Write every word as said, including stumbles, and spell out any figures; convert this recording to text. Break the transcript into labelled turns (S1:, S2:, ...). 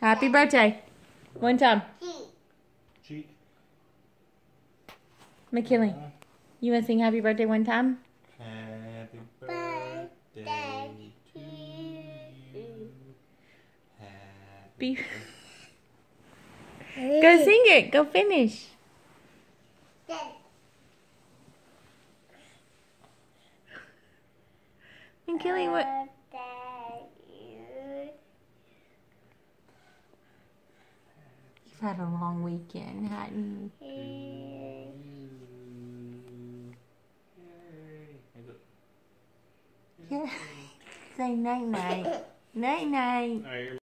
S1: Happy birthday. One time.
S2: Cheek.
S1: McKinley, you want to sing happy birthday one time?
S2: Happy birthday to you. Happy
S1: Be Go sing it. Go finish. McKinley, what? You've had a long weekend, hadn't you? Yeah. Say night night. Night night.